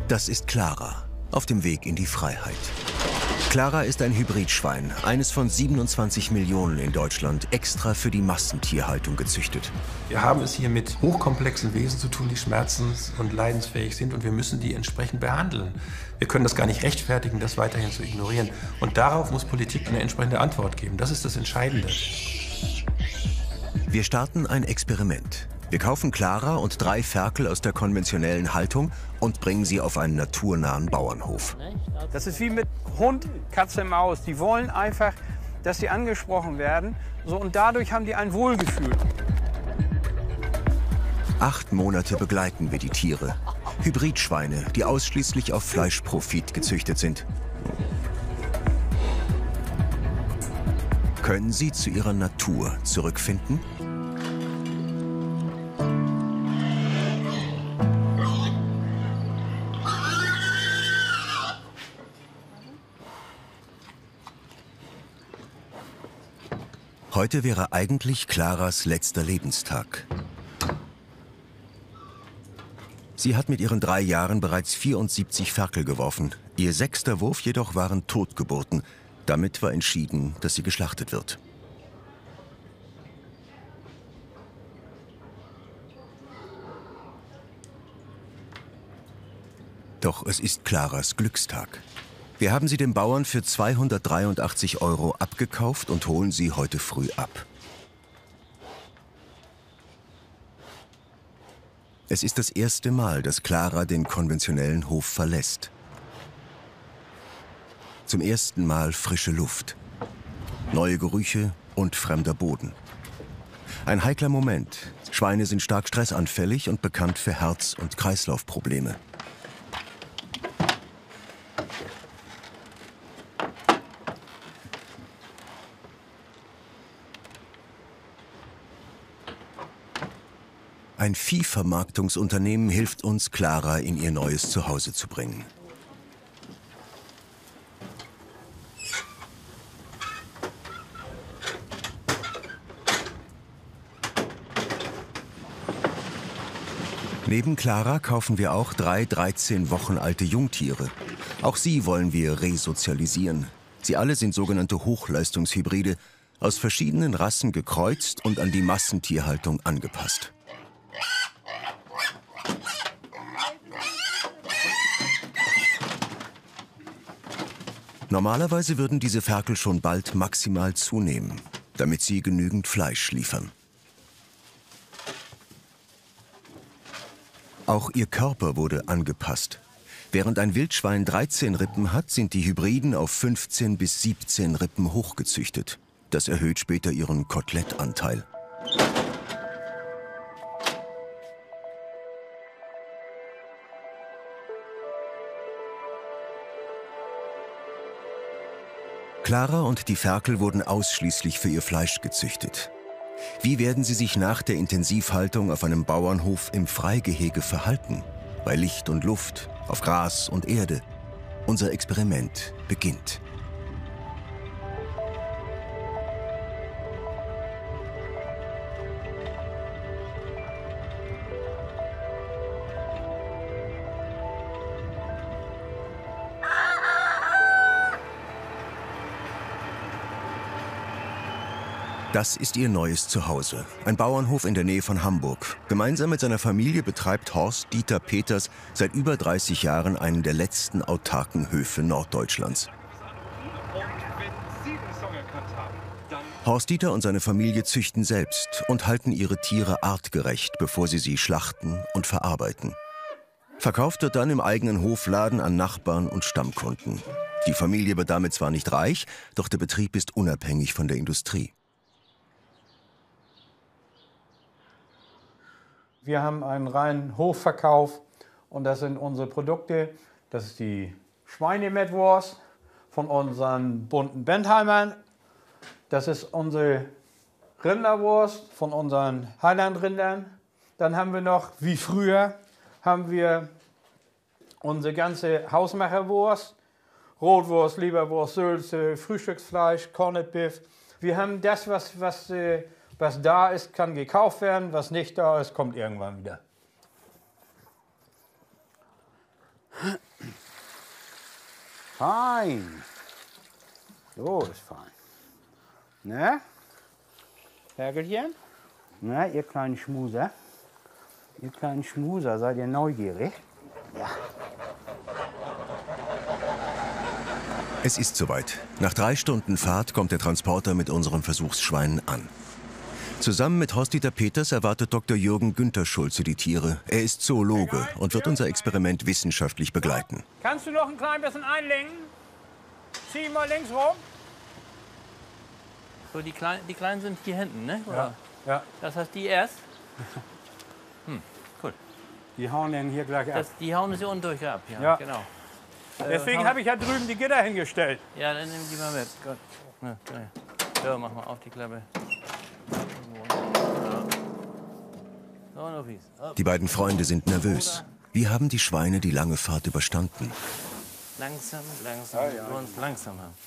Das ist Clara, auf dem Weg in die Freiheit. Clara ist ein Hybridschwein, eines von 27 Millionen in Deutschland, extra für die Massentierhaltung gezüchtet. Wir haben es hier mit hochkomplexen Wesen zu tun, die schmerzens- und leidensfähig sind, und wir müssen die entsprechend behandeln. Wir können das gar nicht rechtfertigen, das weiterhin zu ignorieren. Und darauf muss Politik eine entsprechende Antwort geben. Das ist das Entscheidende. Wir starten ein Experiment. Wir kaufen Clara und 3 Ferkel aus der konventionellen Haltung und bringen sie auf einen naturnahen Bauernhof. Das ist wie mit Hund, Katze, Maus. Die wollen einfach, dass sie angesprochen werden. So, und dadurch haben die ein Wohlgefühl. 8 Monate begleiten wir die Tiere. Hybridschweine, die ausschließlich auf Fleischprofit gezüchtet sind. Können sie zu ihrer Natur zurückfinden? Heute wäre eigentlich Claras letzter Lebenstag. Sie hat mit ihren 3 Jahren bereits 74 Ferkel geworfen. Ihr 6. Wurf jedoch waren Totgeburten. Damit war entschieden, dass sie geschlachtet wird. Doch es ist Claras Glückstag. Wir haben sie dem Bauern für 283 € abgekauft und holen sie heute früh ab. Es ist das erste Mal, dass Clara den konventionellen Hof verlässt. Zum ersten Mal frische Luft, neue Gerüche und fremder Boden. Ein heikler Moment. Schweine sind stark stressanfällig und bekannt für Herz- und Kreislaufprobleme. Ein Viehvermarktungsunternehmen hilft uns, Clara in ihr neues Zuhause zu bringen. Neben Clara kaufen wir auch 3 13 Wochen alte Jungtiere. Auch sie wollen wir resozialisieren. Sie alle sind sogenannte Hochleistungshybride, aus verschiedenen Rassen gekreuzt und an die Massentierhaltung angepasst. Normalerweise würden diese Ferkel schon bald maximal zunehmen, damit sie genügend Fleisch liefern. Auch ihr Körper wurde angepasst. Während ein Wildschwein 13 Rippen hat, sind die Hybriden auf 15 bis 17 Rippen hochgezüchtet. Das erhöht später ihren Kotelettanteil. Clara und die Ferkel wurden ausschließlich für ihr Fleisch gezüchtet. Wie werden sie sich nach der Intensivhaltung auf einem Bauernhof im Freigehege verhalten? Bei Licht und Luft, auf Gras und Erde. Unser Experiment beginnt. Das ist ihr neues Zuhause. Ein Bauernhof in der Nähe von Hamburg. Gemeinsam mit seiner Familie betreibt Horst Dieter Peters seit über 30 Jahren einen der letzten autarken Höfe Norddeutschlands. Horst Dieter und seine Familie züchten selbst und halten ihre Tiere artgerecht, bevor sie schlachten und verarbeiten. Verkauft wird dann im eigenen Hofladen an Nachbarn und Stammkunden. Die Familie wird damit zwar nicht reich, doch der Betrieb ist unabhängig von der Industrie. Wir haben einen reinen Hofverkauf und das sind unsere Produkte. Das ist die Schweinemettwurst von unseren bunten Bentheimern. Das ist unsere Rinderwurst von unseren Highland-Rindern. Dann haben wir noch, wie früher, haben wir unsere ganze Hausmacherwurst. Rotwurst, Leberwurst, Sülze, Frühstücksfleisch, Corned Beef. Wir haben das, was da ist, kann gekauft werden. Was nicht da ist, kommt irgendwann wieder. Fein. So ist fein. Ne? Ferkelchen? Na, ihr kleinen Schmuser. Ihr kleinen Schmuser, seid ihr neugierig? Ja. Es ist soweit. Nach 3 Stunden Fahrt kommt der Transporter mit unseren Versuchsschweinen an. Zusammen mit Horst-Dieter Peters erwartet Dr. Jürgen Günther Schulze die Tiere. Er ist Zoologe und wird unser Experiment wissenschaftlich begleiten. Kannst du noch ein klein bisschen einlenken? Zieh mal links rum. So, die Kleinen sind hier hinten, ne? Oder? Ja. Das heißt, die erst? Cool. Die hauen den hier gleich ab. Die hauen sie unten durch ab, Ja. genau. Deswegen habe ich ja drüben die Gitter hingestellt. Ja, dann nehmen die mal mit. Gut. So, mach mal auf die Klappe. So, noch fies. Die beiden Freunde sind nervös. Wie haben die Schweine die lange Fahrt überstanden? Langsam, wir wollen es langsam haben.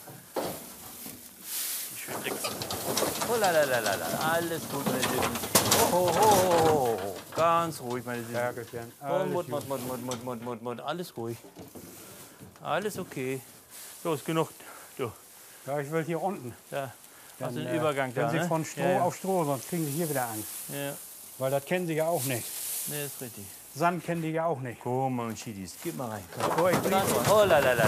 Ich strick's. Oh, alles gut, meine Lieben. Oh. Ganz ruhig, meine Lieben. Ferkelchen. Oh, Mund. Alles ruhig. Alles okay. Los, genug. Du. Ja, ich will hier unten. Da. Hast du den Übergang da, Wenn Sie ne? von Stroh auf Stroh, sonst kriegen Sie hier wieder Angst. Ja. Weil das kennen Sie ja auch nicht. Nee, ist richtig. Sand kennen die ja auch nicht. Komm mal, Schiedis. Gib mal rein. Komm. So, ich Ganz, oh,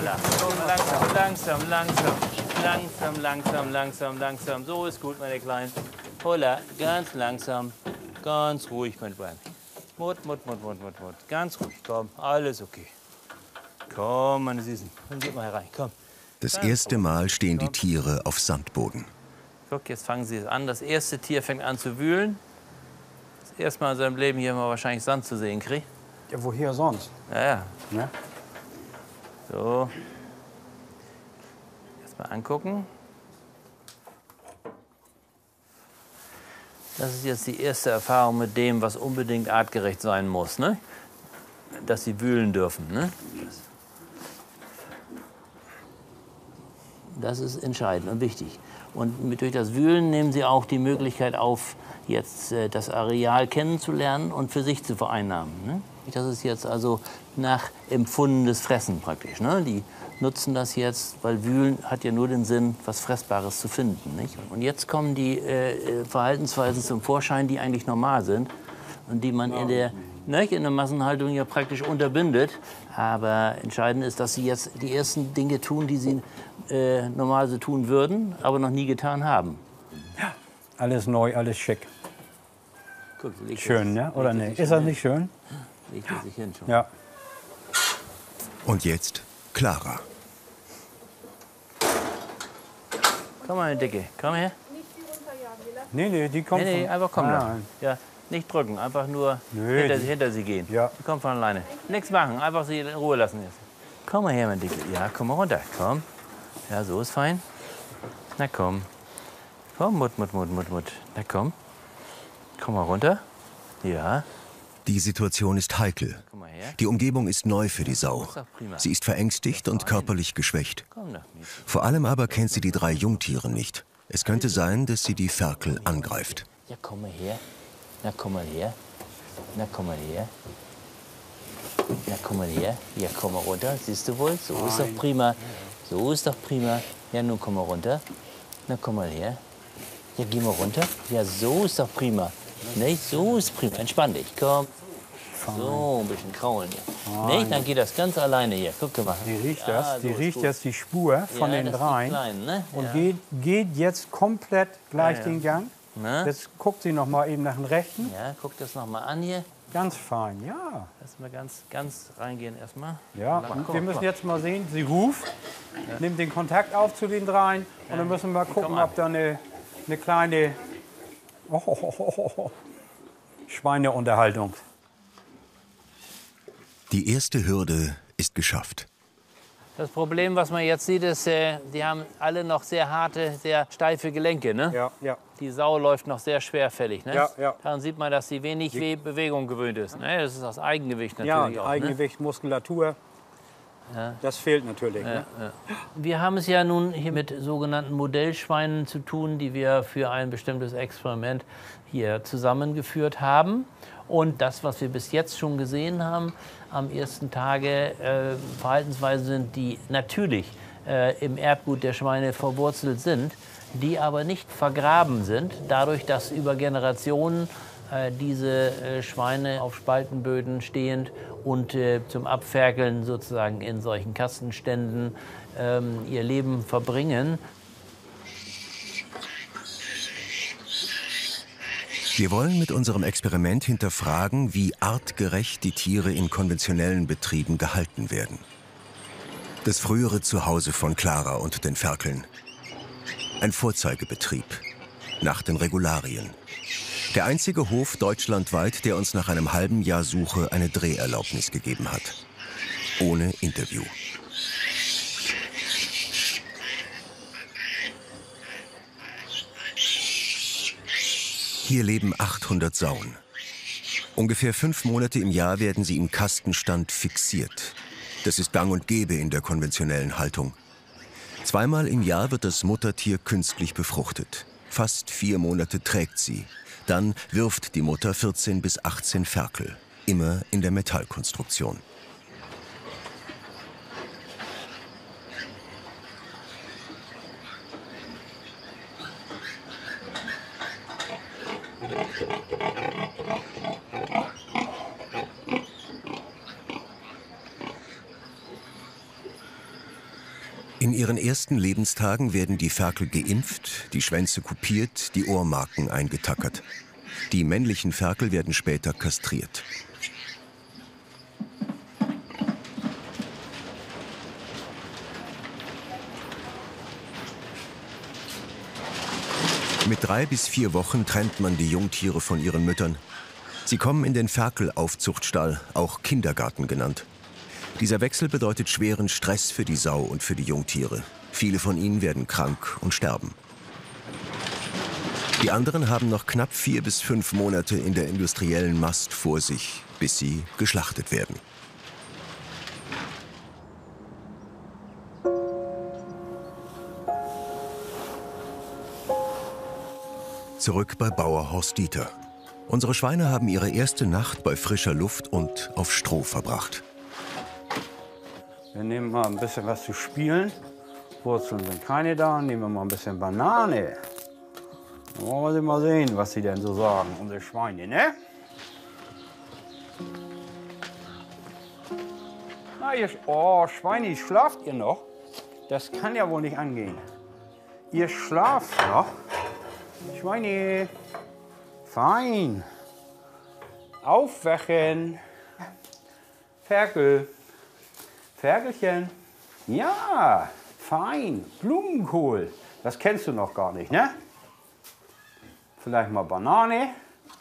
langsam. So ist gut, meine Kleinen. Holla, ganz langsam. Ganz ruhig, mein Freund. Mut. Ganz ruhig, komm. Alles okay. Komm, meine Süßen. Dann gib mal herein, komm. Das erste Mal stehen die Tiere auf Sandboden. Guck, jetzt fangen sie an. Das erste Tier fängt an zu wühlen. Das erste Mal in seinem Leben hier mal wahrscheinlich Sand zu sehen kriegt. Ja, woher sonst? Ja. Ne? So. Erstmal angucken. Das ist jetzt die erste Erfahrung mit dem, was unbedingt artgerecht sein muss, ne? Dass sie wühlen dürfen, ne? Das ist entscheidend und wichtig. Und durch das Wühlen nehmen sie auch die Möglichkeit auf, jetzt das Areal kennenzulernen und für sich zu vereinnahmen. Ne? Das ist jetzt also nachempfundenes Fressen praktisch. Ne? Die nutzen das jetzt, weil Wühlen hat ja nur den Sinn, was Fressbares zu finden. Nicht? Und jetzt kommen die Verhaltensweisen zum Vorschein, die eigentlich normal sind und die man in der Massenhaltung ja praktisch unterbindet. Aber entscheidend ist, dass sie jetzt die ersten Dinge tun, die sie normal so tun würden, aber noch nie getan haben. Ja, alles neu, alles schick. Guck, Schön, ne? Oder nicht? Ist das nicht schön? Legt er sich hin schon. Ja. Und jetzt Clara. Komm mal, Dicke, komm her. Nee, die kommt Nee, von... einfach kommen Ah, lassen. Ja, nicht drücken, einfach nur Nö, hinter sie gehen. Ja. Die kommt von alleine. Nichts machen, einfach sie in Ruhe lassen jetzt. Komm mal her, mein Dicke. Ja, komm mal runter, komm. Ja, so ist fein. Na komm. Komm, Mut. Na komm. Komm mal runter. Ja. Die Situation ist heikel. Komm mal her. Die Umgebung ist neu für die Sau. Ist doch prima. Sie ist verängstigt und körperlich geschwächt. Komm doch, Mädchen. Vor allem aber kennt sie die 3 Jungtiere nicht. Es könnte sein, dass sie die Ferkel angreift. Ja, komm mal her. Na, komm mal her. Na, komm mal her. Na, komm mal her. Ja, komm mal runter. Siehst du wohl? So ist doch prima. So ist doch prima. Ja, nun komm mal runter. Na, komm mal her. Ja, geh mal runter. Ja, so ist doch prima. Nicht? So ist prima. Entspann dich. Komm. So, ein bisschen kraulen hier. Nicht? Dann geht das ganz alleine hier. Guck mal. Die riecht Ja, das. so Die ist riecht gut. jetzt die Spur von Ja, den das sind die 3 Kleinen, ne? und Ja. geht jetzt komplett gleich Ja. den Gang. Ne? Jetzt guckt sie noch mal eben nach dem Rechten. Ja, guck das noch mal an hier. Ganz fein, ja. Lass mal ganz reingehen erstmal. Ja, und wir müssen jetzt mal sehen, sie ruft, nimmt den Kontakt auf zu den 3 und dann müssen wir gucken, ab. ob da eine kleine Schweineunterhaltung. Die erste Hürde ist geschafft. Das Problem, was man jetzt sieht, ist, die haben alle noch sehr harte, sehr steife Gelenke. Ne? Ja. Die Sau läuft noch sehr schwerfällig. Ne? Ja. Daran sieht man, dass sie wenig Bewegung gewöhnt ist. Ne? Das ist das Eigengewicht Ja, natürlich auch. Eigengewicht, Muskulatur. Das fehlt natürlich. Ne? Wir haben es ja nun hier mit sogenannten Modellschweinen zu tun, die wir für ein bestimmtes Experiment hier zusammengeführt haben. Und das, was wir bis jetzt schon gesehen haben, am ersten Tage Verhaltensweisen sind, die natürlich im Erbgut der Schweine verwurzelt sind, die aber nicht vergraben sind, dadurch, dass über Generationen diese Schweine auf Spaltenböden stehend und zum Abferkeln sozusagen in solchen Kastenständen ihr Leben verbringen. Wir wollen mit unserem Experiment hinterfragen, wie artgerecht die Tiere in konventionellen Betrieben gehalten werden. Das frühere Zuhause von Clara und den Ferkeln. Ein Vorzeigebetrieb, nach den Regularien. Der einzige Hof deutschlandweit, der uns nach einem halben Jahr Suche eine Dreherlaubnis gegeben hat. Ohne Interview. Hier leben 800 Sauen. Ungefähr 5 Monate im Jahr werden sie im Kastenstand fixiert. Das ist gang und gäbe in der konventionellen Haltung. 2-mal im Jahr wird das Muttertier künstlich befruchtet. Fast 4 Monate trägt sie. Dann wirft die Mutter 14 bis 18 Ferkel. Immer in der Metallkonstruktion. In ihren ersten Lebenstagen werden die Ferkel geimpft, die Schwänze kupiert, die Ohrmarken eingetackert. Die männlichen Ferkel werden später kastriert. Mit 3 bis 4 Wochen trennt man die Jungtiere von ihren Müttern. Sie kommen in den Ferkelaufzuchtstall, auch Kindergarten genannt. Dieser Wechsel bedeutet schweren Stress für die Sau und für die Jungtiere. Viele von ihnen werden krank und sterben. Die anderen haben noch knapp 4 bis 5 Monate in der industriellen Mast vor sich, bis sie geschlachtet werden. Zurück bei Bauer Horst Dieter. Unsere Schweine haben ihre erste Nacht bei frischer Luft und auf Stroh verbracht. Wir nehmen mal ein bisschen was zu spielen. Wurzeln sind keine da. Nehmen wir mal ein bisschen Banane. Dann wollen wir mal sehen, was sie denn so sagen, unsere Schweine, ne? Na, oh, Schweine, schlaft ihr noch? Das kann ja wohl nicht angehen. Ihr schlaft noch? Schweine, fein. Aufwachen. Ferkel. Ferkelchen. Ja, fein. Blumenkohl. Das kennst du noch gar nicht, ne? Vielleicht mal Banane.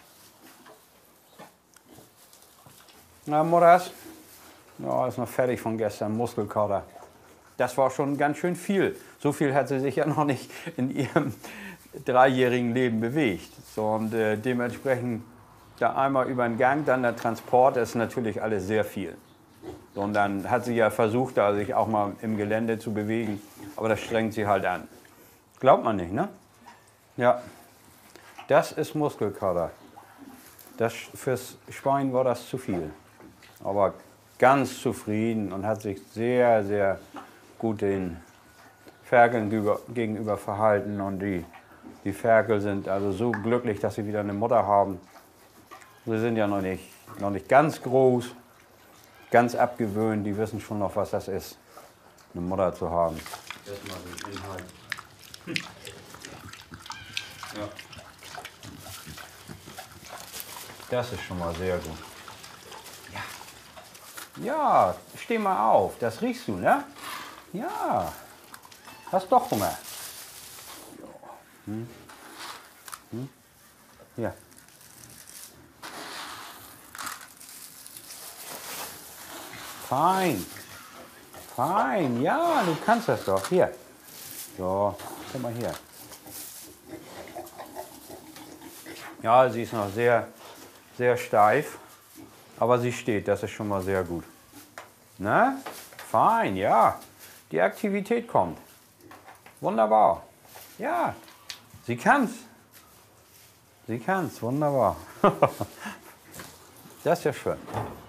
Na, Mutters. Ja, ist noch fertig von gestern, Muskelkater. Das war schon ganz schön viel. So viel hat sie sich ja noch nicht in ihrem 3-jährigen Leben bewegt. So, und dementsprechend da einmal über den Gang, dann der Transport, das ist natürlich alles sehr viel. So, und dann hat sie ja versucht, da sich auch mal im Gelände zu bewegen. Aber das strengt sie halt an. Glaubt man nicht, ne? Ja. Das ist Muskelkater. Das, fürs Schwein war das zu viel. Aber ganz zufrieden und hat sich sehr, sehr gut den Ferkeln gegenüber verhalten. Und die Ferkel sind also so glücklich, dass sie wieder eine Mutter haben. Sie sind ja noch nicht ganz groß, ganz abgewöhnt. Die wissen schon noch, was das ist, eine Mutter zu haben. Erstmal den Inhalt. Ja. Das ist schon mal sehr gut. Ja, steh mal auf. Das riechst du, ne? Ja. Hast doch Hunger. Hm. Hm. Ja. Fein. Fein. Ja, du kannst das doch. Hier. So, komm mal hier. Ja, sie ist noch sehr, sehr steif. Aber sie steht, das ist schon mal sehr gut. Na? Fein, ja. Die Aktivität kommt. Wunderbar. Ja, sie kann's. Sie kann's, wunderbar. Das ist ja schön.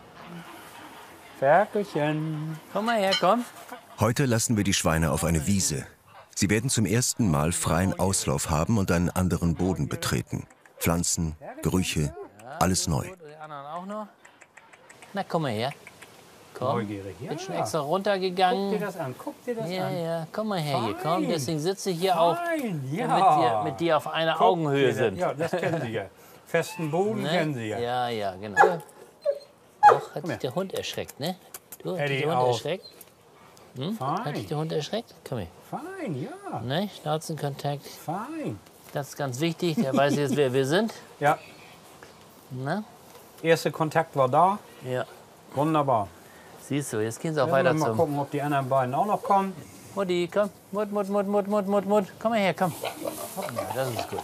Ferkelchen. Komm mal her, komm. Heute lassen wir die Schweine auf eine Wiese. Sie werden zum ersten Mal freien Auslauf haben und einen anderen Boden betreten. Pflanzen, Gerüche, alles neu. Die anderen auch noch. Na, komm mal her. Komm. Neugierig, ja. Bin schon extra runtergegangen. Guck dir das an, guck dir das Ja, an. ja, komm mal her hier, komm. Fein. Deswegen sitze ich hier auch, Fein, damit ja. wir mit dir auf einer Guck Augenhöhe dir das- sind. Ja, das kennen Sie ja. Festen Boden Ne? kennen Sie ja. Ja, ja, genau. Doch, hat dich der Hund erschreckt, ne? Du, hat dich Eddie der Hund auch. erschreckt? Hat dich Fein, der Hund erschreckt? Komm her. fein, ja. Ne? Schnauzenkontakt. Fein. Das ist ganz wichtig. Der weiß jetzt, wer wir sind. Ja, Na? erster Kontakt war da. Ja. Wunderbar. Siehst du, jetzt gehen sie auch Jetzt weiter mal zum... gucken, ob die anderen beiden auch noch kommen. Mutti, komm. Mut. Komm mal her, komm. Ja, das ist gut.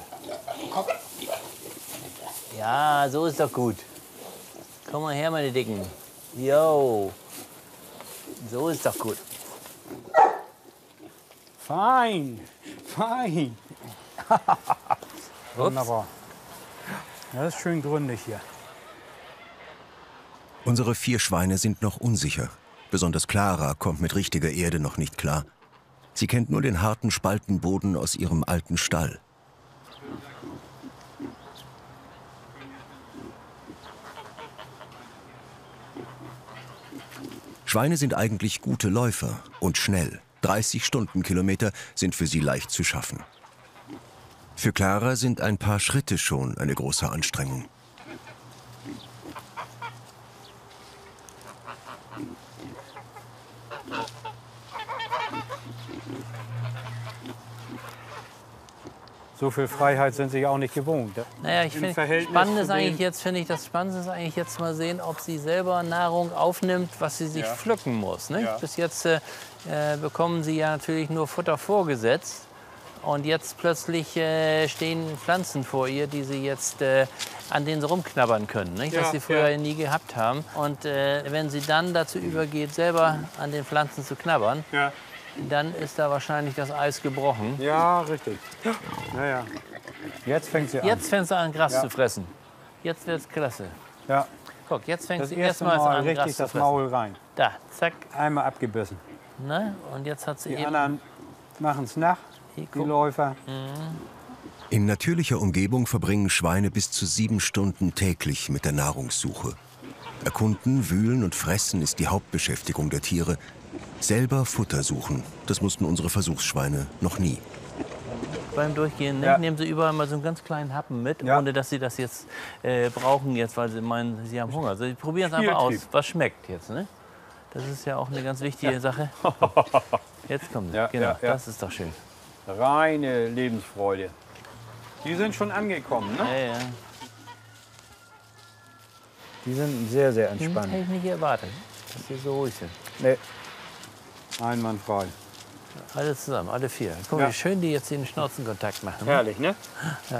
Ja, so ist doch gut. Komm mal her, meine Dicken. Jo. So ist doch gut. Fein, fein. Wunderbar. Ja, das ist schön gründig hier. Unsere 4 Schweine sind noch unsicher. Besonders Clara kommt mit richtiger Erde noch nicht klar. Sie kennt nur den harten Spaltenboden aus ihrem alten Stall. Schweine sind eigentlich gute Läufer und schnell. 30 Stundenkilometer sind für sie leicht zu schaffen. Für Clara sind ein paar Schritte schon eine große Anstrengung. So viel Freiheit sind sie auch nicht gewohnt. Naja, ich Im finde, Verhältnis spannend zu ist den- eigentlich jetzt, finde ich, das Spannende ist eigentlich jetzt mal sehen, ob sie selber Nahrung aufnimmt, was sie sich Ja. pflücken muss. Nicht? Ja. Bis jetzt bekommen sie ja natürlich nur Futter vorgesetzt. Und jetzt plötzlich stehen Pflanzen vor ihr, die sie jetzt, an denen sie rumknabbern können, nicht? Ja, was sie früher ja. nie gehabt haben. Und wenn sie dann dazu übergeht, selber an den Pflanzen zu knabbern, Ja, dann ist da wahrscheinlich das Eis gebrochen. ja richtig. Ja. Jetzt fängt sie an. Jetzt fängt sie an, Gras Ja. zu fressen. Jetzt wird's klasse. Ja, Guck, jetzt fängt das sie erste erstmals Mal an, Gras richtig zu das fressen. Maul rein. Da, zack. Einmal abgebissen. Ne? Und jetzt hat sie Die eben... anderen machen es nach, Hier, die guck. Läufer. In natürlicher Umgebung verbringen Schweine bis zu 7 Stunden täglich mit der Nahrungssuche. Erkunden, wühlen und fressen ist die Hauptbeschäftigung der Tiere. Selber Futter suchen, das mussten unsere Versuchsschweine noch nie. Beim Durchgehen ne? Ja. Nehmen sie überall mal so einen ganz kleinen Happen mit, Ja. ohne dass sie das jetzt brauchen, jetzt, weil sie meinen, sie haben Hunger. Also, sie probieren es einfach aus, Spieltrieb. was schmeckt jetzt. Ne? Das ist ja auch eine ganz wichtige Sache. Jetzt kommen sie. Ja, Genau, ja, ja. das ist doch schön. Reine Lebensfreude. Die sind schon angekommen, ne? Ja, ja. Die sind sehr, sehr Das entspannt. hätte ich nicht erwartet, dass sie so ruhig sind. Nee. Einwandfrei. Alle zusammen, alle 4. Guck mal, Ja. wie schön die jetzt den Schnauzenkontakt machen. Ne? Herrlich, ne? Ja.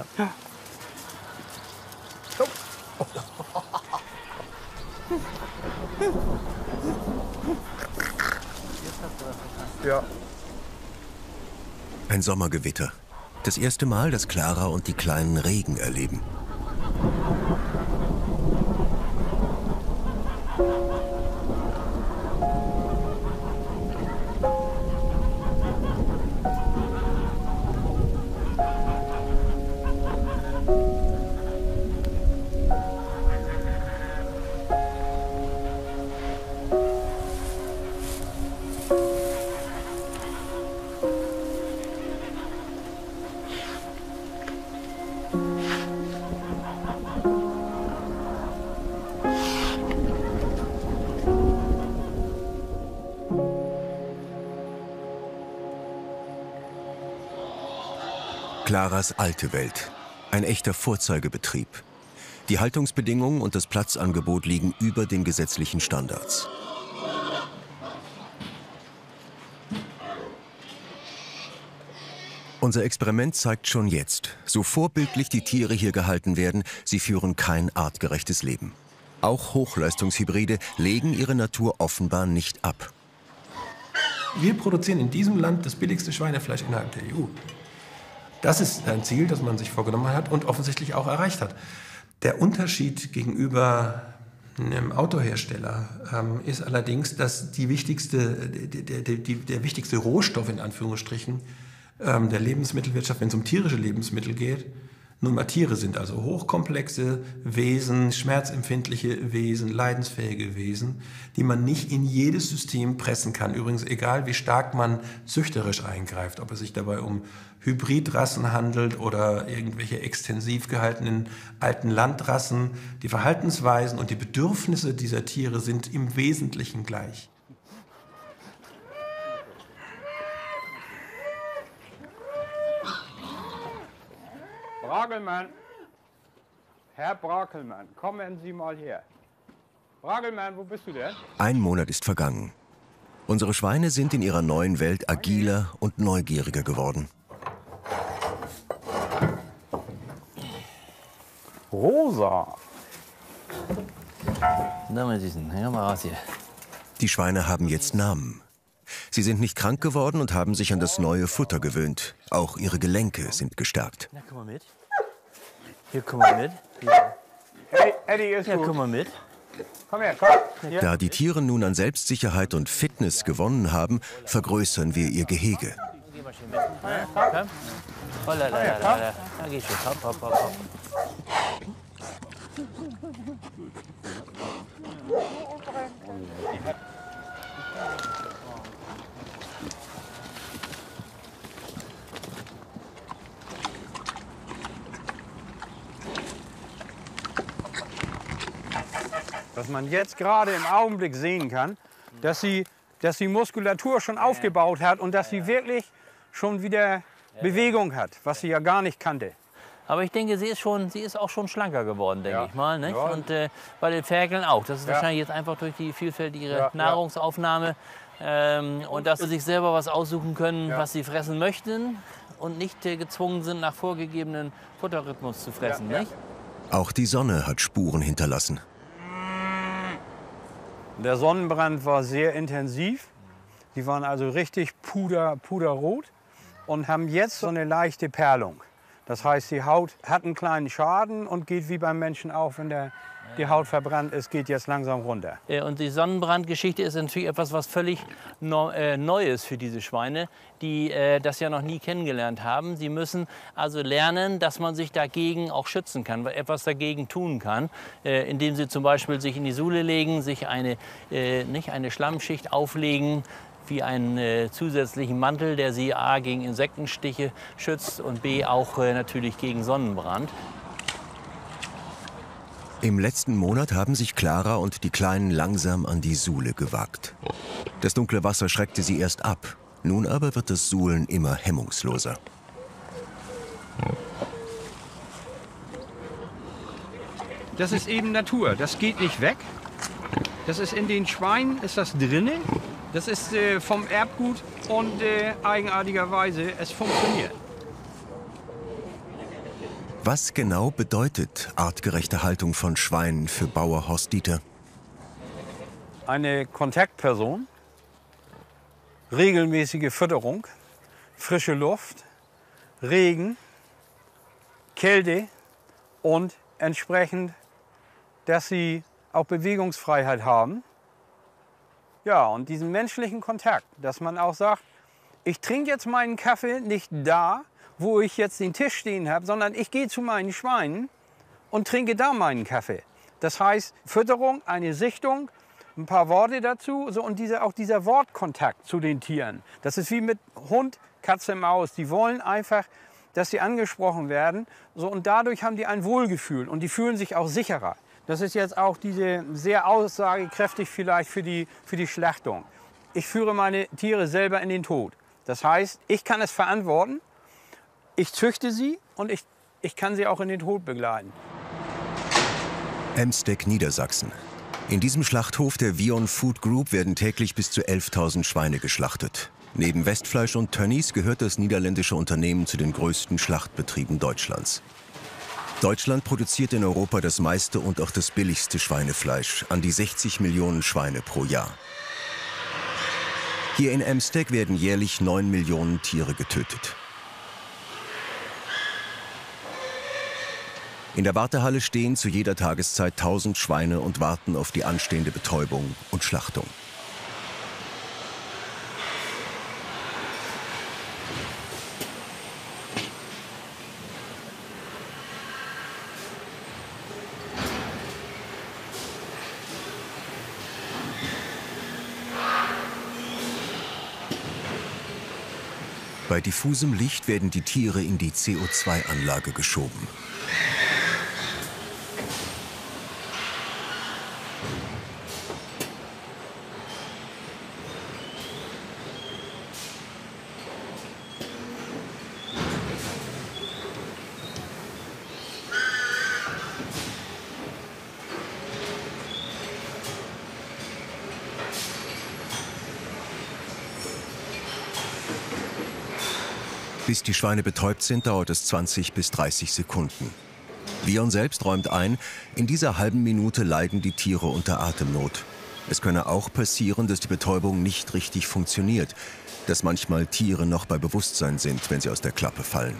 Ja. Ein Sommergewitter. Das erste Mal, dass Clara und die Kleinen Regen erleben. Claras alte Welt. Ein echter Vorzeigebetrieb. Die Haltungsbedingungen und das Platzangebot liegen über den gesetzlichen Standards. Unser Experiment zeigt schon jetzt, so vorbildlich die Tiere hier gehalten werden, sie führen kein artgerechtes Leben. Auch Hochleistungshybride legen ihre Natur offenbar nicht ab. Wir produzieren in diesem Land das billigste Schweinefleisch innerhalb der EU. Das ist ein Ziel, das man sich vorgenommen hat und offensichtlich auch erreicht hat. Der Unterschied gegenüber einem Autohersteller ist allerdings, dass der wichtigste Rohstoff in Anführungsstrichen der Lebensmittelwirtschaft, wenn es um tierische Lebensmittel geht, nun mal Tiere sind, also hochkomplexe Wesen, schmerzempfindliche Wesen, leidensfähige Wesen, die man nicht in jedes System pressen kann. Übrigens egal, wie stark man züchterisch eingreift, ob es sich dabei um Hybridrassen handelt oder irgendwelche extensiv gehaltenen alten Landrassen. Die Verhaltensweisen und die Bedürfnisse dieser Tiere sind im Wesentlichen gleich. Bragelmann, Herr Bragelmann, kommen Sie mal her. Bragelmann, wo bist du denn? Ein Monat ist vergangen. Unsere Schweine sind in ihrer neuen Welt agiler und neugieriger geworden. Rosa. Na, mein Süßen, hör mal raus hier. Die Schweine haben jetzt Namen. Sie sind nicht krank geworden und haben sich an das neue Futter gewöhnt. Auch ihre Gelenke sind gestärkt. Na, komm mal mit. Hier, komm mal mit. Eddie ist Ja, gut. komm mal mit. Komm her, komm. Hier. Da die Tiere nun an Selbstsicherheit und Fitness gewonnen haben, vergrößern wir ihr Gehege. Geh mal schön mit. Komm. Oh, la, la, la, la. Na, geh schon. Hopp, hopp, hopp, hopp. Was man jetzt gerade im Augenblick sehen kann, dass sie Muskulatur schon aufgebaut hat und dass sie wirklich schon wieder Bewegung hat, was sie ja gar nicht kannte. Aber ich denke, sie ist auch schon schlanker geworden, denke Ja. ich mal. Nicht? Ja. Und bei den Ferkeln auch. Das ist Ja. wahrscheinlich jetzt einfach durch die vielfältige Ja. Nahrungsaufnahme. Und dass sie sich selber was aussuchen können, Ja. was sie fressen möchten und nicht gezwungen sind, nach vorgegebenen Futterrhythmus zu fressen. Ja. Nicht? Auch die Sonne hat Spuren hinterlassen. Der Sonnenbrand war sehr intensiv. Die waren also richtig puderrot und haben jetzt so eine leichte Perlung. Das heißt, die Haut hat einen kleinen Schaden und geht wie beim Menschen auch, wenn die Haut verbrannt ist, geht jetzt langsam runter. Und die Sonnenbrandgeschichte ist natürlich etwas, was völlig Neues für diese Schweine, die das ja noch nie kennengelernt haben. Sie müssen also lernen, dass man sich dagegen auch schützen kann, etwas dagegen tun kann, indem sie zum Beispiel sich in die Suhle legen, sich eine Schlammschicht auflegen, wie einen zusätzlichen Mantel, der sie a. gegen Insektenstiche schützt und b. auch natürlich gegen Sonnenbrand. Im letzten Monat haben sich Clara und die Kleinen langsam an die Suhle gewagt. Das dunkle Wasser schreckte sie erst ab. Nun aber wird das Suhlen immer hemmungsloser. Das ist eben Natur, das geht nicht weg. Das ist in den Schweinen, ist das drinne. Das ist vom Erbgut und eigenartigerweise, es funktioniert. Was genau bedeutet artgerechte Haltung von Schweinen für Bauer Horst Dieter? Eine Kontaktperson, regelmäßige Fütterung, frische Luft, Regen, Kälte und entsprechend, dass sie auch Bewegungsfreiheit haben. Ja, und diesen menschlichen Kontakt, dass man auch sagt, ich trinke jetzt meinen Kaffee nicht da, wo ich jetzt den Tisch stehen habe, sondern ich gehe zu meinen Schweinen und trinke da meinen Kaffee. Das heißt, Fütterung, eine Sichtung, ein paar Worte dazu so, und auch dieser Wortkontakt zu den Tieren. Das ist wie mit Hund, Katze, Maus. Die wollen einfach, dass sie angesprochen werden so, und dadurch haben die ein Wohlgefühl und die fühlen sich auch sicherer. Das ist jetzt auch diese sehr aussagekräftig vielleicht für die Schlachtung. Ich führe meine Tiere selber in den Tod. Das heißt, ich kann es verantworten, ich züchte sie und ich kann sie auch in den Tod begleiten. Emsteck, Niedersachsen. In diesem Schlachthof der Vion Food Group werden täglich bis zu 11.000 Schweine geschlachtet. Neben Westfleisch und Tönnies gehört das niederländische Unternehmen zu den größten Schlachtbetrieben Deutschlands. Deutschland produziert in Europa das meiste und auch das billigste Schweinefleisch, an die 60 Millionen Schweine pro Jahr. Hier in Emsteg werden jährlich 9 Millionen Tiere getötet. In der Wartehalle stehen zu jeder Tageszeit 1000 Schweine und warten auf die anstehende Betäubung und Schlachtung. Bei diffusem Licht werden die Tiere in die CO2-Anlage geschoben. Bis die Schweine betäubt sind, dauert es 20 bis 30 Sekunden. Vion selbst räumt ein, in dieser halben Minute leiden die Tiere unter Atemnot. Es könne auch passieren, dass die Betäubung nicht richtig funktioniert, dass manchmal Tiere noch bei Bewusstsein sind, wenn sie aus der Klappe fallen.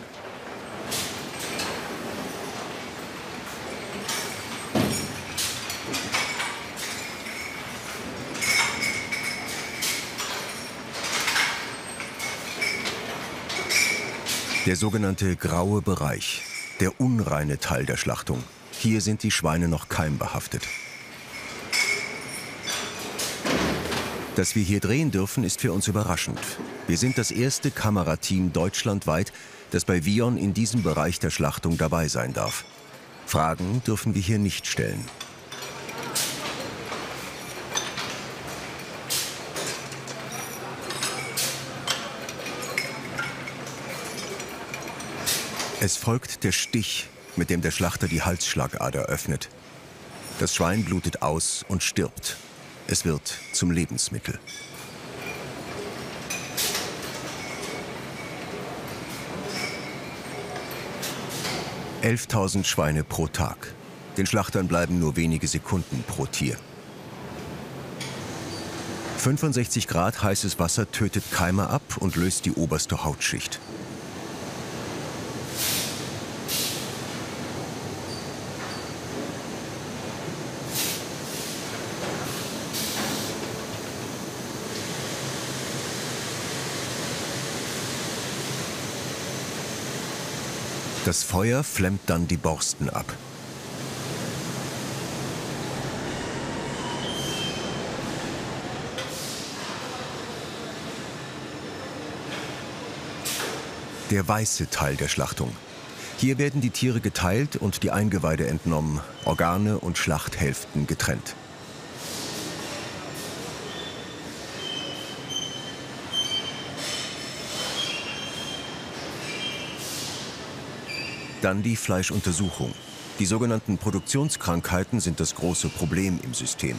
Der sogenannte graue Bereich, der unreine Teil der Schlachtung. Hier sind die Schweine noch keimbehaftet. Dass wir hier drehen dürfen, ist für uns überraschend. Wir sind das erste Kamerateam deutschlandweit, das bei Vion in diesem Bereich der Schlachtung dabei sein darf. Fragen dürfen wir hier nicht stellen. Es folgt der Stich, mit dem der Schlachter die Halsschlagader öffnet. Das Schwein blutet aus und stirbt. Es wird zum Lebensmittel. – 11.000 Schweine pro Tag. Den Schlachtern bleiben nur wenige Sekunden pro Tier. 65 Grad heißes Wasser tötet Keime ab und löst die oberste Hautschicht. Das Feuer flemmt dann die Borsten ab. Der weiße Teil der Schlachtung. Hier werden die Tiere geteilt und die Eingeweide entnommen, Organe und Schlachthälften getrennt. Dann die Fleischuntersuchung. Die sogenannten Produktionskrankheiten sind das große Problem im System.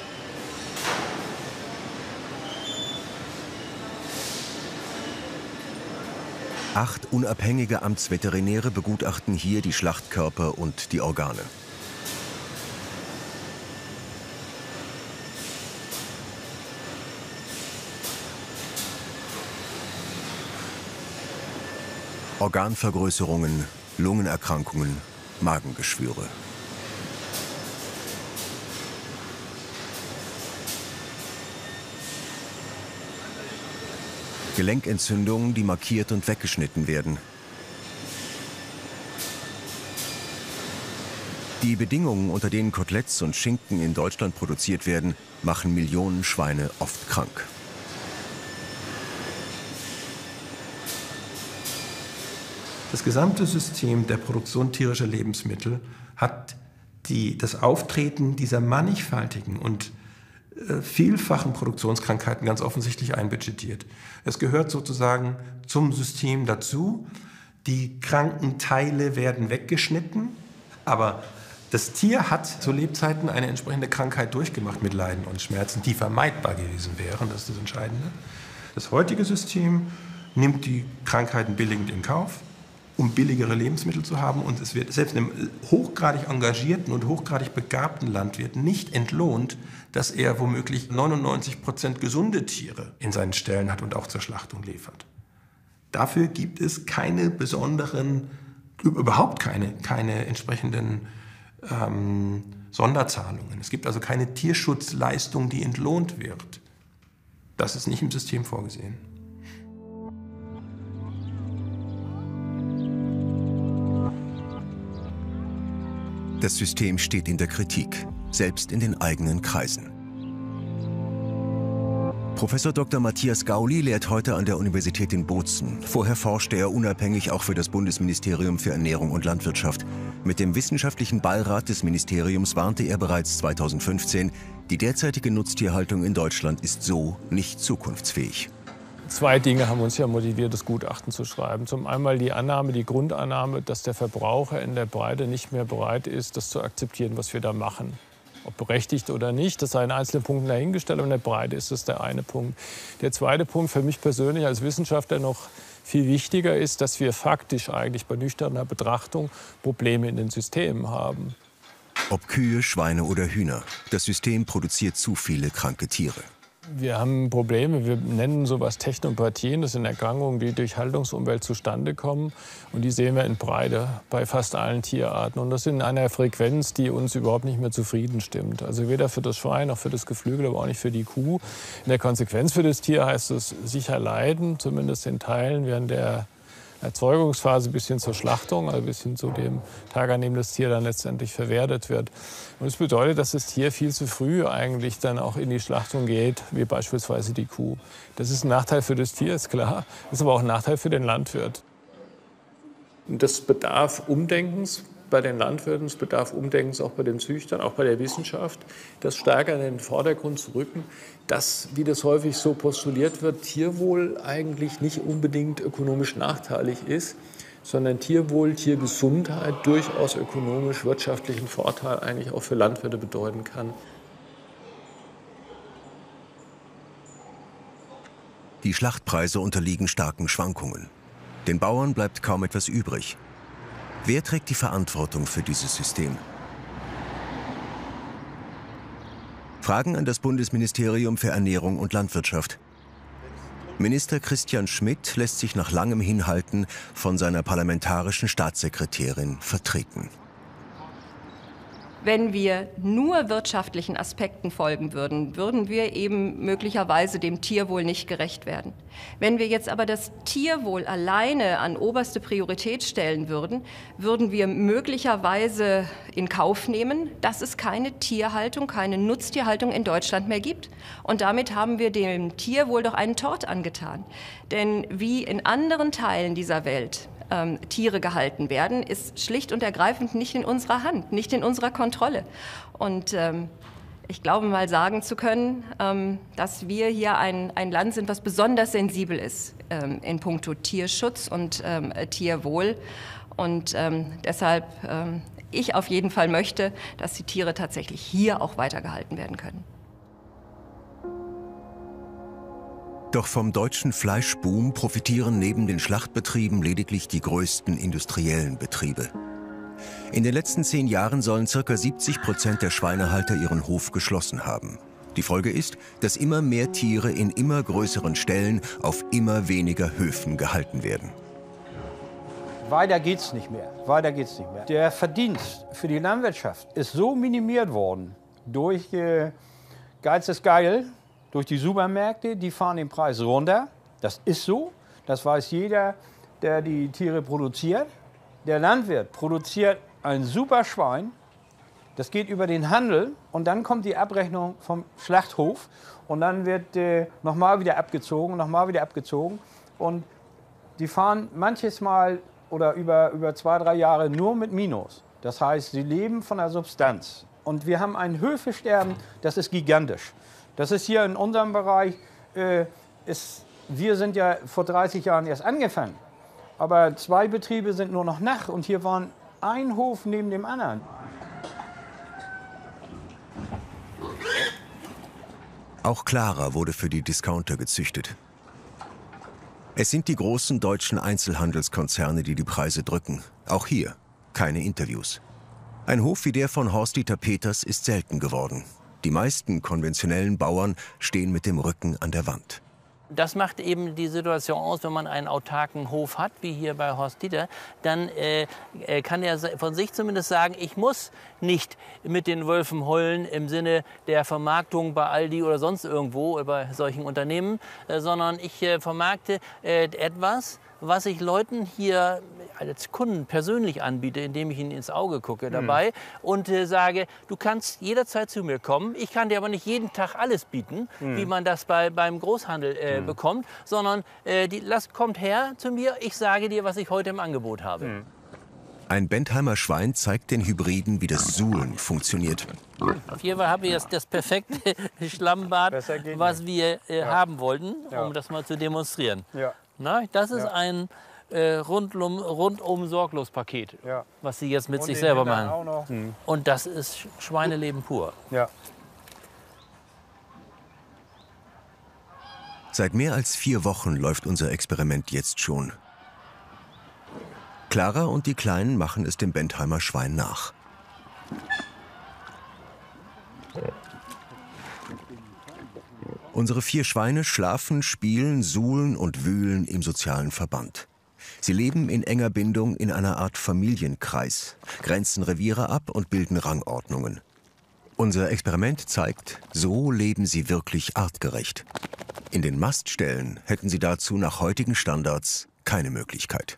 Acht unabhängige Amtsveterinäre begutachten hier die Schlachtkörper und die Organe. Organvergrößerungen, Lungenerkrankungen, Magengeschwüre. Gelenkentzündungen, die markiert und weggeschnitten werden. Die Bedingungen, unter denen Koteletts und Schinken in Deutschland produziert werden, machen Millionen Schweine oft krank. Das gesamte System der Produktion tierischer Lebensmittel hat das Auftreten dieser mannigfaltigen und vielfachen Produktionskrankheiten ganz offensichtlich einbudgetiert. Es gehört sozusagen zum System dazu. Die kranken Teile werden weggeschnitten, aber das Tier hat zu Lebzeiten eine entsprechende Krankheit durchgemacht mit Leiden und Schmerzen, die vermeidbar gewesen wären. Das ist das Entscheidende. Das heutige System nimmt die Krankheiten billigend in Kauf um billigere Lebensmittel zu haben. Und es wird selbst einem hochgradig engagierten und hochgradig begabten Landwirt nicht entlohnt, dass er womöglich 99% gesunde Tiere in seinen Ställen hat und auch zur Schlachtung liefert. Dafür gibt es keine besonderen, überhaupt keine entsprechenden Sonderzahlungen. Es gibt also keine Tierschutzleistung, die entlohnt wird. Das ist nicht im System vorgesehen. Das System steht in der Kritik, selbst in den eigenen Kreisen. Professor Dr. Matthias Gauli lehrt heute an der Universität in Bozen. Vorher forschte er unabhängig auch für das Bundesministerium für Ernährung und Landwirtschaft. Mit dem wissenschaftlichen Beirat des Ministeriums warnte er bereits 2015, die derzeitige Nutztierhaltung in Deutschland ist so nicht zukunftsfähig. Zwei Dinge haben uns ja motiviert, das Gutachten zu schreiben. Zum einen die Grundannahme, dass der Verbraucher in der Breite nicht mehr bereit ist, das zu akzeptieren, was wir da machen. Ob berechtigt oder nicht, das sei in einzelnen Punkten dahingestellt, aber in der Breite ist das der eine Punkt. Der zweite Punkt für mich persönlich als Wissenschaftler noch viel wichtiger ist, dass wir faktisch eigentlich bei nüchterner Betrachtung Probleme in den Systemen haben. Ob Kühe, Schweine oder Hühner, das System produziert zu viele kranke Tiere. Wir haben Probleme, wir nennen sowas Technopathien, das sind Erkrankungen, die durch Haltungsumwelt zustande kommen. Und die sehen wir in Breite bei fast allen Tierarten. Und das in einer Frequenz, die uns überhaupt nicht mehr zufrieden stimmt. Also weder für das Schwein noch für das Geflügel, aber auch nicht für die Kuh. In der Konsequenz für das Tier heißt es sicher leiden, zumindest in Teilen während der Erzeugungsphase bis hin zur Schlachtung, also bis hin zu dem Tag, an dem das Tier dann letztendlich verwertet wird. Und das bedeutet, dass das Tier viel zu früh eigentlich dann auch in die Schlachtung geht, wie beispielsweise die Kuh. Das ist ein Nachteil für das Tier, ist klar. Das ist aber auch ein Nachteil für den Landwirt. Das bedarf Umdenkens bei den Landwirten, es bedarf Umdenkens auch bei den Züchtern, auch bei der Wissenschaft, das stärker in den Vordergrund zu rücken, dass, wie das häufig so postuliert wird, Tierwohl eigentlich nicht unbedingt ökonomisch nachteilig ist, sondern Tierwohl, Tiergesundheit durchaus ökonomisch, wirtschaftlichen Vorteil eigentlich auch für Landwirte bedeuten kann. Die Schlachtpreise unterliegen starken Schwankungen. Den Bauern bleibt kaum etwas übrig. Wer trägt die Verantwortung für dieses System? Fragen an das Bundesministerium für Ernährung und Landwirtschaft. Minister Christian Schmidt lässt sich nach langem Hinhalten von seiner parlamentarischen Staatssekretärin vertreten. Wenn wir nur wirtschaftlichen Aspekten folgen würden, würden wir eben möglicherweise dem Tierwohl nicht gerecht werden. Wenn wir jetzt aber das Tierwohl alleine an oberste Priorität stellen würden, würden wir möglicherweise in Kauf nehmen, dass es keine Tierhaltung, keine Nutztierhaltung in Deutschland mehr gibt. Und damit haben wir dem Tierwohl doch einen Tort angetan. Denn wie in anderen Teilen dieser Welt Tiere gehalten werden, ist schlicht und ergreifend nicht in unserer Hand, nicht in unserer Kontrolle. Und ich glaube mal sagen zu können, dass wir hier ein Land sind, was besonders sensibel ist in puncto Tierschutz und Tierwohl. Und deshalb ich auf jeden Fall möchte, dass die Tiere tatsächlich hier auch weitergehalten werden können. Doch vom deutschen Fleischboom profitieren neben den Schlachtbetrieben lediglich die größten industriellen Betriebe. In den letzten 10 Jahren sollen ca. 70% der Schweinehalter ihren Hof geschlossen haben. Die Folge ist, dass immer mehr Tiere in immer größeren Ställen auf immer weniger Höfen gehalten werden. Weiter geht's nicht mehr. Weiter geht's nicht mehr. Der Verdienst für die Landwirtschaft ist so minimiert worden durch Geiz ist geil. Durch die Supermärkte, die fahren den Preis runter. Das ist so. Das weiß jeder, der die Tiere produziert. Der Landwirt produziert ein super Schwein. Das geht über den Handel und dann kommt die Abrechnung vom Schlachthof. Und dann wird nochmal wieder abgezogen, nochmal wieder abgezogen. Und die fahren manches Mal oder über 2, 3 Jahre nur mit Minus. Das heißt, sie leben von der Substanz. Und wir haben ein Höfesterben, das ist gigantisch. Das ist hier in unserem Bereich, wir sind ja vor 30 Jahren erst angefangen. Aber 2 Betriebe sind nur noch nach und hier waren ein Hof neben dem anderen. Auch Clara wurde für die Discounter gezüchtet. Es sind die großen deutschen Einzelhandelskonzerne, die die Preise drücken. Auch hier keine Interviews. Ein Hof wie der von Horst-Dieter Peters ist selten geworden. Die meisten konventionellen Bauern stehen mit dem Rücken an der Wand. Das macht eben die Situation aus, wenn man einen autarken Hof hat, wie hier bei Horst-Dieter, dann kann er von sich zumindest sagen, ich muss nicht mit den Wölfen heulen im Sinne der Vermarktung bei Aldi oder sonst irgendwo bei solchen Unternehmen, sondern ich vermarkte etwas, was ich Leuten hier als Kunden persönlich anbiete, indem ich ihnen ins Auge gucke dabei und sage, du kannst jederzeit zu mir kommen. Ich kann dir aber nicht jeden Tag alles bieten, wie man das beim Großhandel bekommt, sondern kommt her zu mir, ich sage dir, was ich heute im Angebot habe. Ein Bentheimer Schwein zeigt den Hybriden, wie das Suhlen funktioniert. Hier haben wir jetzt das perfekte Schlammbad, was wir haben wollten, um das mal zu demonstrieren. Ja. Na, das ist ein rundum sorglos Paket, was Sie jetzt mit sich selber machen. Und das ist Schweineleben pur. Ja. Seit mehr als 4 Wochen läuft unser Experiment jetzt schon. Clara und die Kleinen machen es dem Bentheimer Schwein nach. Unsere 4 Schweine schlafen, spielen, suhlen und wühlen im sozialen Verband. Sie leben in enger Bindung in einer Art Familienkreis, grenzen Reviere ab und bilden Rangordnungen. Unser Experiment zeigt, so leben sie wirklich artgerecht. In den Mastställen hätten sie dazu nach heutigen Standards keine Möglichkeit.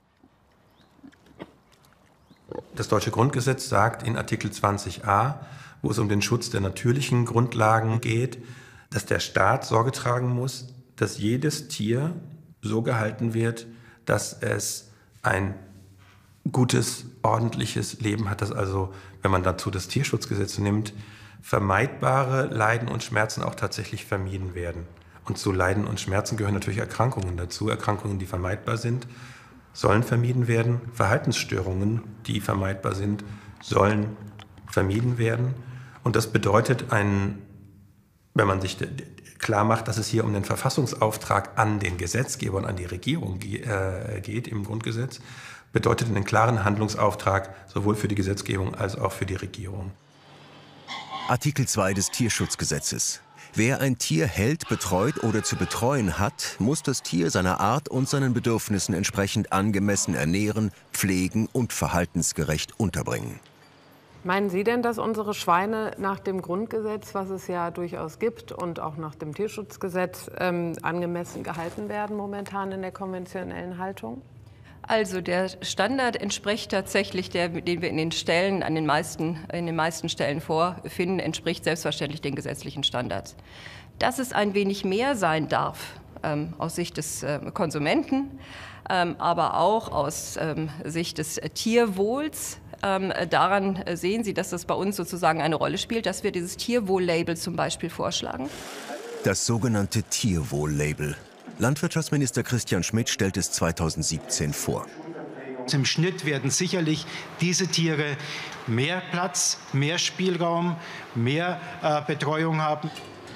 Das deutsche Grundgesetz sagt in Artikel 20a, wo es um den Schutz der natürlichen Grundlagen geht, dass der Staat Sorge tragen muss, dass jedes Tier so gehalten wird, dass es ein gutes, ordentliches Leben hat, dass also, wenn man dazu das Tierschutzgesetz nimmt, vermeidbare Leiden und Schmerzen auch tatsächlich vermieden werden. Und zu Leiden und Schmerzen gehören natürlich Erkrankungen dazu. Erkrankungen, die vermeidbar sind, sollen vermieden werden. Verhaltensstörungen, die vermeidbar sind, sollen vermieden werden. Und das bedeutet, wenn man sich klar macht, dass es hier um den Verfassungsauftrag an den Gesetzgeber und an die Regierung geht im Grundgesetz, bedeutet einen klaren Handlungsauftrag sowohl für die Gesetzgebung als auch für die Regierung. Artikel 2 des Tierschutzgesetzes. Wer ein Tier hält, betreut oder zu betreuen hat, muss das Tier seiner Art und seinen Bedürfnissen entsprechend angemessen ernähren, pflegen und verhaltensgerecht unterbringen. Meinen Sie denn, dass unsere Schweine nach dem Grundgesetz, was es ja durchaus gibt, und auch nach dem Tierschutzgesetz angemessen gehalten werden momentan in der konventionellen Haltung? Also der Standard entspricht tatsächlich, den wir in den Ställen, in den meisten Stellen vorfinden, entspricht selbstverständlich den gesetzlichen Standards. Dass es ein wenig mehr sein darf, aus Sicht des Konsumenten, aber auch aus Sicht des Tierwohls, daran sehen Sie, dass das bei uns sozusagen eine Rolle spielt, dass wir dieses Tierwohl-Label zum Beispiel vorschlagen. Das sogenannte Tierwohl-Label. Landwirtschaftsminister Christian Schmidt stellt es 2017 vor. Im Schnitt werden sicherlich diese Tiere mehr Platz, mehr Spielraum, mehr Betreuung haben.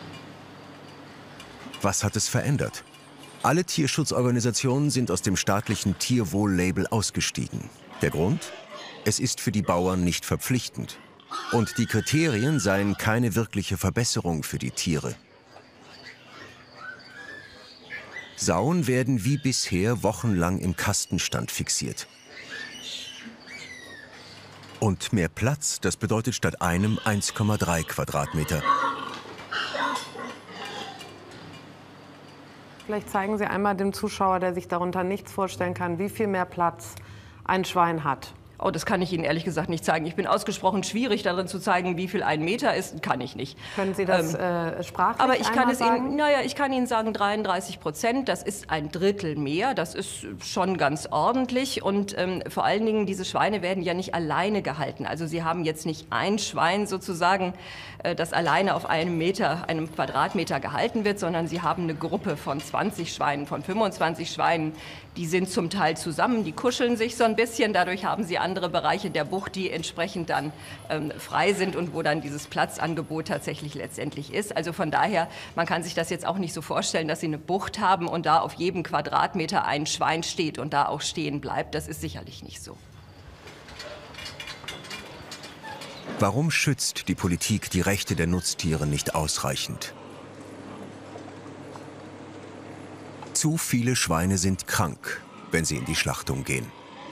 Was hat es verändert? Alle Tierschutzorganisationen sind aus dem staatlichen Tierwohl-Label ausgestiegen. Der Grund? Es ist für die Bauern nicht verpflichtend. Und die Kriterien seien keine wirkliche Verbesserung für die Tiere. Sauen werden wie bisher wochenlang im Kastenstand fixiert. Und mehr Platz, das bedeutet statt einem 1,3 Quadratmeter. Vielleicht zeigen Sie einmal dem Zuschauer, der sich darunter nichts vorstellen kann, wie viel mehr Platz ein Schwein hat. Oh, das kann ich Ihnen ehrlich gesagt nicht zeigen. Ich bin ausgesprochen schwierig darin zu zeigen, wie viel 1 Meter ist. Kann ich nicht. Können Sie das sprachlich aber ich kann es sagen? Ihnen, ich kann Ihnen sagen 33%. Das ist ein Drittel mehr. Das ist schon ganz ordentlich. Und vor allen Dingen, diese Schweine werden ja nicht alleine gehalten. Also Sie haben jetzt nicht ein Schwein sozusagen, das alleine auf einem Quadratmeter gehalten wird, sondern Sie haben eine Gruppe von 20 Schweinen, von 25 Schweinen. Die sind zum Teil zusammen, die kuscheln sich so ein bisschen. Dadurch haben Sie andere Bereiche der Bucht, die entsprechend dann frei sind und wo dann dieses Platzangebot tatsächlich letztendlich ist. Also von daher, man kann sich das jetzt auch nicht so vorstellen, dass Sie eine Bucht haben und da auf jedem Quadratmeter ein Schwein steht und da auch stehen bleibt. Das ist sicherlich nicht so. Warum schützt die Politik die Rechte der Nutztiere nicht ausreichend? Zu viele Schweine sind krank, wenn sie in die Schlachtung gehen.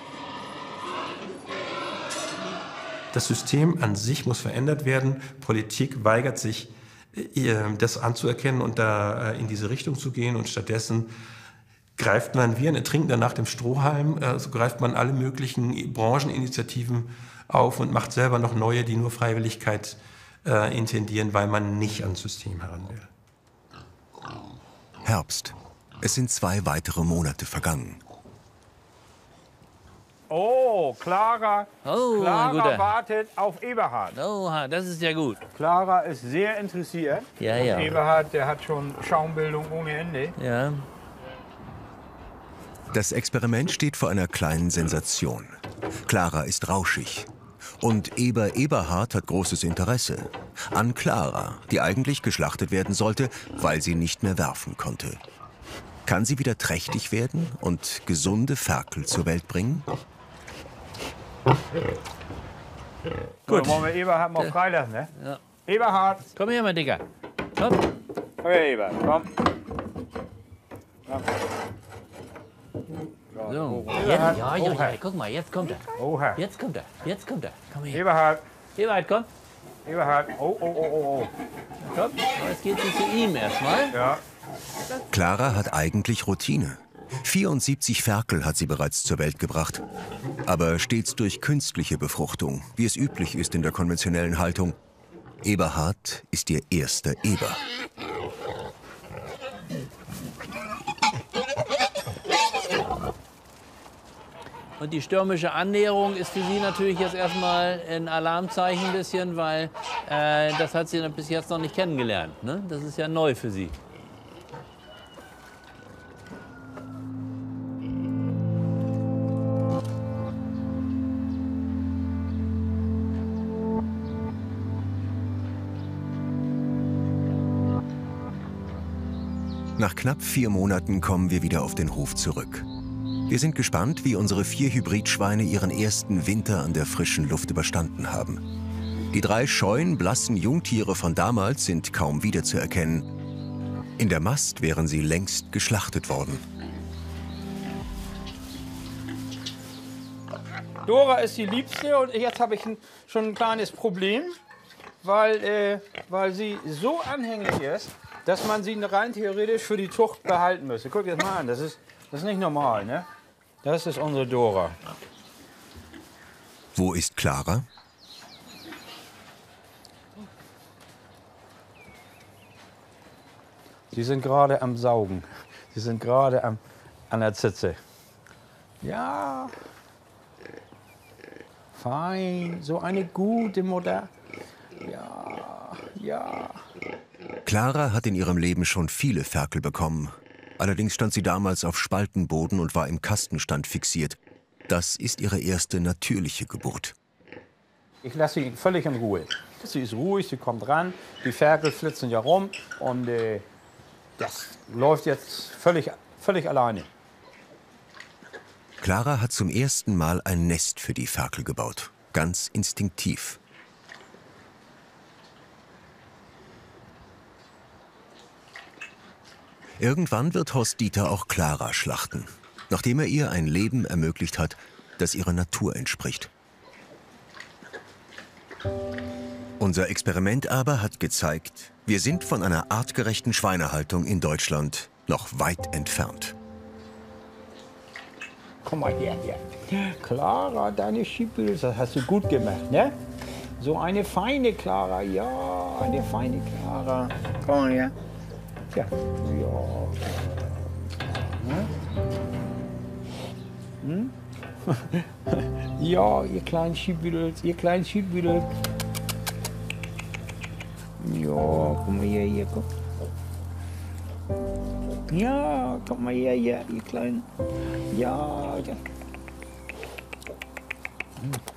Das System an sich muss verändert werden. Politik weigert sich, das anzuerkennen und da in diese Richtung zu gehen. Und stattdessen greift man wie ein Ertrinkender nach dem Strohhalm, so greift man alle möglichen Brancheninitiativen auf und macht selber noch neue, die nur Freiwilligkeit intendieren, weil man nicht ans System heran will. Herbst. Es sind 2 weitere Monate vergangen. Oh, Clara. Oh, mein Clara Guter. wartet auf Eberhard. Oh, das ist ja gut. Clara ist sehr interessiert. Ja, ja. Eberhard, der hat schon Schaumbildung ohne Ende. Ja. Das Experiment steht vor einer kleinen Sensation. Clara ist rauschig. Und Eberhard hat großes Interesse an Clara, die eigentlich geschlachtet werden sollte, weil sie nicht mehr werfen konnte. Kann sie wieder trächtig werden und gesunde Ferkel zur Welt bringen? Gut. Dann wollen wir Eberhard mal freilassen, ne? Ja. Eberhard. Komm her, mein Dicker. Komm. Okay, Eberhard, komm. So. Eberhard. Ja, guck mal, jetzt kommt er. Oha. Jetzt kommt er. Jetzt kommt er. Komm her. Eberhard. Eberhard, komm. Eberhard. Oh. Komm. Jetzt geht's zu ihm erstmal. Ja. Clara hat eigentlich Routine. 74 Ferkel hat sie bereits zur Welt gebracht. Aber stets durch künstliche Befruchtung, wie es üblich ist in der konventionellen Haltung. Eberhard ist ihr erster Eber. Und die stürmische Annäherung ist für sie natürlich jetzt erstmal ein Alarmzeichen ein bisschen, weil das hat sie bis jetzt noch nicht kennengelernt. Ne? Das ist ja neu für sie. Nach knapp 4 Monaten kommen wir wieder auf den Hof zurück. Wir sind gespannt, wie unsere 4 Hybridschweine ihren ersten Winter an der frischen Luft überstanden haben. Die 3 scheuen, blassen Jungtiere von damals sind kaum wiederzuerkennen. In der Mast wären sie längst geschlachtet worden. Dora ist die Liebste und jetzt habe ich schon ein kleines Problem, weil sie so anhänglich ist, dass man sie rein theoretisch für die Zucht behalten müsste. Guck dir das mal an, das ist nicht normal, ne? Das ist unsere Dora. Wo ist Clara? Sie sind gerade am Saugen. Sie sind gerade an der Zitze. Ja. Fein, so eine gute Mutter. Ja. Clara hat in ihrem Leben schon viele Ferkel bekommen. Allerdings stand sie damals auf Spaltenboden und war im Kastenstand fixiert. Das ist ihre erste natürliche Geburt. Ich lasse sie völlig in Ruhe. Sie ist ruhig, sie kommt ran, die Ferkel flitzen ja rum und das läuft jetzt völlig alleine. Clara hat zum ersten Mal ein Nest für die Ferkel gebaut. Ganz instinktiv. Irgendwann wird Horst Dieter auch Clara schlachten, nachdem er ihr ein Leben ermöglicht hat, das ihrer Natur entspricht. Unser Experiment aber hat gezeigt, wir sind von einer artgerechten Schweinehaltung in Deutschland noch weit entfernt. Komm mal her. Clara, deine Schiebel, das hast du gut gemacht, ne? So eine feine Clara, ja, eine feine Clara. Komm mal her. Ja. Hm? Ja, ihr kleinen Schiebüdels, Ja, komm mal hier, komm. Ja, komm mal her, ihr Kleinen. Ja. Mhm.